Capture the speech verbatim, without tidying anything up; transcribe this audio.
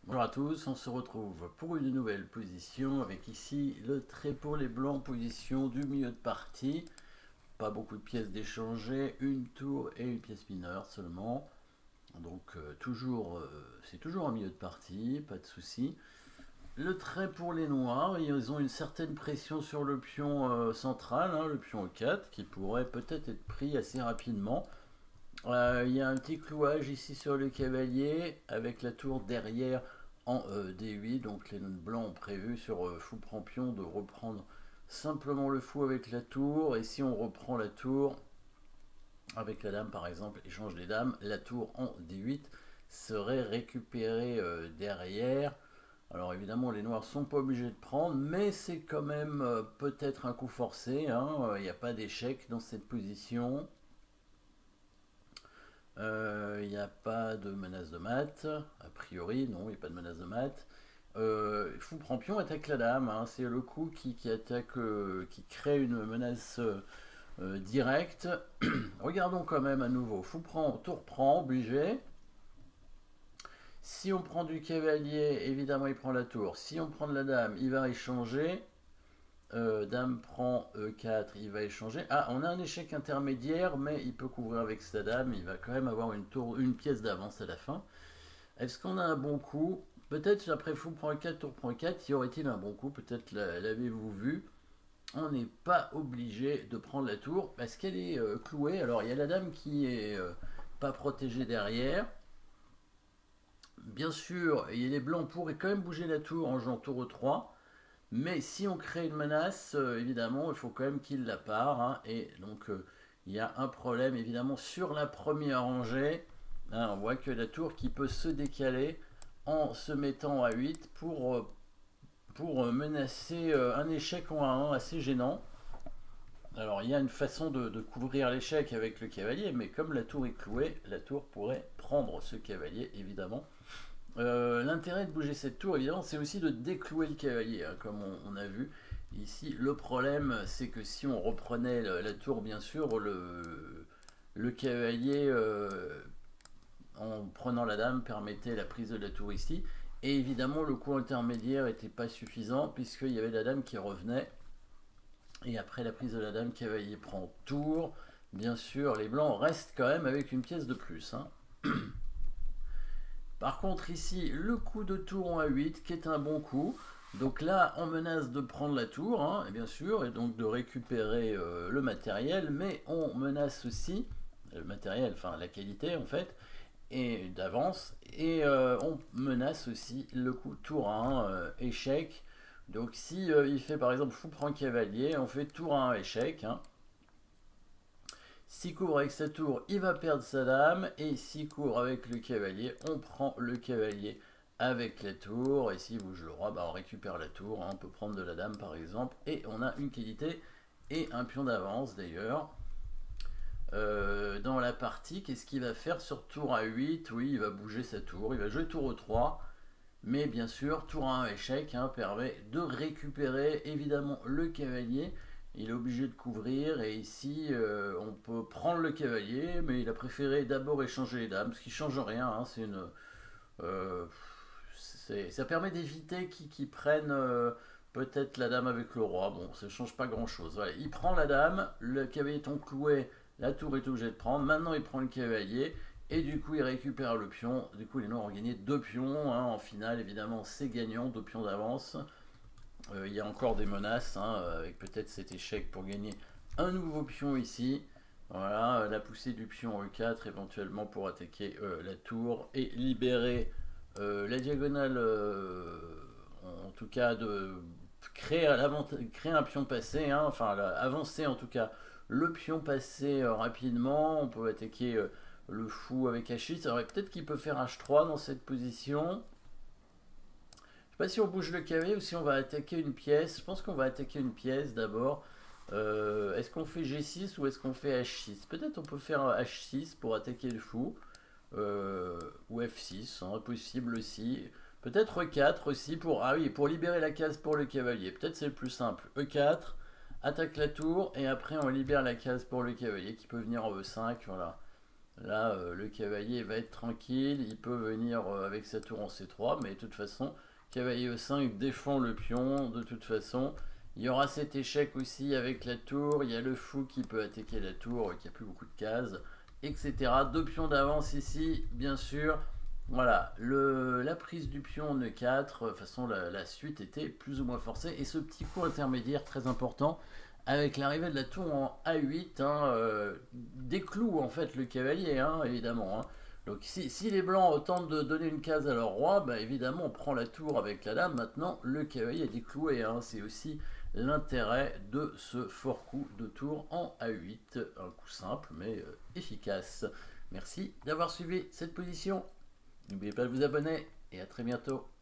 Bonjour à tous, on se retrouve pour une nouvelle position avec ici le trait pour les blancs, position du milieu de partie. Pas beaucoup de pièces d'échanger, une tour et une pièce mineure seulement. Donc euh, toujours, euh, c'est toujours en milieu de partie, pas de souci. Le trait pour les noirs, ils ont une certaine pression sur le pion euh, central, hein, le pion E quatre, qui pourrait peut-être être pris assez rapidement. Euh, il y a un petit clouage ici sur le cavalier avec la tour derrière en euh, D huit. Donc les blancs ont prévu sur euh, fou prend pion de reprendre simplement le fou avec la tour. Et si on reprend la tour avec la dame par exemple, échange des dames, la tour en D huit serait récupérée euh, derrière. Alors évidemment les noirs sont pas obligés de prendre, mais c'est quand même euh, peut-être un coup forcé, hein. Il n'y a pas d'échec dans cette position. Il euh, n'y a pas de menace de mat, a priori, non, il n'y a pas de menace de mat. Euh, fou prend pion attaque la dame, hein, c'est le coup qui, qui attaque, euh, qui crée une menace euh, directe. Regardons quand même à nouveau, fou prend, tour prend, obligé. Si on prend du cavalier, évidemment il prend la tour. Si on prend de la dame, il va échanger. Euh, dame prend E quatre, il va échanger. Ah, on a un échec intermédiaire, mais il peut couvrir avec sa dame. Il va quand même avoir une, tour, une pièce d'avance à la fin. Est-ce qu'on a un bon coup? Peut-être après fou prend E quatre, tour prend E quatre. Y aurait-il un bon coup? Peut-être l'avez-vous vu. On n'est pas obligé de prendre la tour parce qu'elle est euh, clouée. Alors il y a la dame qui est euh, pas protégée derrière. Bien sûr, les blancs pourraient quand même bouger la tour en jouant tour E trois. Mais si on crée une menace, euh, évidemment, il faut quand même qu'il la part. Hein, et donc, euh, il y a un problème, évidemment, sur la première rangée. Hein, on voit que la tour qui peut se décaler en se mettant à huit pour, euh, pour menacer euh, un échec en A un assez gênant. Alors, il y a une façon de, de couvrir l'échec avec le cavalier, mais comme la tour est clouée, la tour pourrait prendre ce cavalier, évidemment. Euh, L'intérêt de bouger cette tour, évidemment, c'est aussi de déclouer le cavalier, hein, comme on, on a vu ici. Le problème, c'est que si on reprenait la, la tour, bien sûr, le, le cavalier, euh, en prenant la dame, permettait la prise de la tour ici. Et évidemment, le coup intermédiaire n'était pas suffisant, puisqu'il y avait la dame qui revenait. Et après la prise de la dame, cavalier prend tour. Bien sûr, les blancs restent quand même avec une pièce de plus, hein. Par contre ici, le coup de tour en A huit qui est un bon coup. Donc là, on menace de prendre la tour, hein, et bien sûr, et donc de récupérer euh, le matériel, mais on menace aussi, le matériel, enfin la qualité en fait, et d'avance, et euh, on menace aussi le coup tour un, euh, échec. Donc si euh, il fait par exemple fou prend cavalier, on fait tour un, échec, hein. S'il court avec sa tour, il va perdre sa dame. Et s'il court avec le cavalier, on prend le cavalier avec la tour. Et si vous jouez le roi, bah on récupère la tour. On peut prendre de la dame par exemple. Et on a une qualité et un pion d'avance d'ailleurs. Euh, dans la partie, qu'est-ce qu'il va faire sur tour A huit? Oui, il va bouger sa tour. Il va jouer tour E trois. Mais bien sûr, tour un échec, hein, permet de récupérer évidemment le cavalier. Il est obligé de couvrir et ici euh, on peut prendre le cavalier, mais il a préféré d'abord échanger les dames, ce qui change rien, hein, c'est une, euh, ça permet d'éviter qu'ils qu prennent euh, peut-être la dame avec le roi. Bon, ça change pas grand chose. Voilà. Il prend la dame, le cavalier étant cloué, la tour est obligée de prendre. Maintenant il prend le cavalier et du coup il récupère le pion. Du coup les noirs ont gagné deux pions, hein. En finale évidemment c'est gagnant, deux pions d'avance. Euh, il y a encore des menaces, hein, avec peut-être cet échec pour gagner un nouveau pion ici. Voilà, la poussée du pion E quatre éventuellement pour attaquer euh, la tour et libérer euh, la diagonale, euh, en tout cas de créer, créer un pion passé, hein, enfin avancer en tout cas le pion passé euh, rapidement. On peut attaquer euh, le fou avec H six. Alors peut-être qu'il peut faire H trois dans cette position. Je ne sais pas si on bouge le cavalier ou si on va attaquer une pièce. Je pense qu'on va attaquer une pièce d'abord. Euh, est-ce qu'on fait G six ou est-ce qu'on fait H six? Peut-être on peut faire H six pour attaquer le fou. Euh, ou F six, hein, possible aussi. Peut-être E quatre aussi pour, ah oui, pour libérer la case pour le cavalier. Peut-être c'est le plus simple. E quatre, attaque la tour et après on libère la case pour le cavalier qui peut venir en E cinq. Voilà. Là, euh, le cavalier va être tranquille, il peut venir euh, avec sa tour en C trois, mais de toute façon, cavalier E cinq défend le pion, de toute façon. Il y aura cet échec aussi avec la tour, il y a le fou qui peut attaquer la tour, qui a plus beaucoup de cases, et cetera. Deux pions d'avance ici, bien sûr. Voilà, le, la prise du pion N quatre, de toute façon la, la suite était plus ou moins forcée, et ce petit coup intermédiaire très important, avec l'arrivée de la tour en A huit, hein, euh, décloue en fait le cavalier, hein, évidemment. Hein. Donc si, si, les blancs tentent de donner une case à leur roi, bah, évidemment on prend la tour avec la dame. Maintenant le cavalier est décloué. Hein. C'est aussi l'intérêt de ce fort coup de tour en A huit. Un coup simple mais euh, efficace. Merci d'avoir suivi cette position. N'oubliez pas de vous abonner et à très bientôt.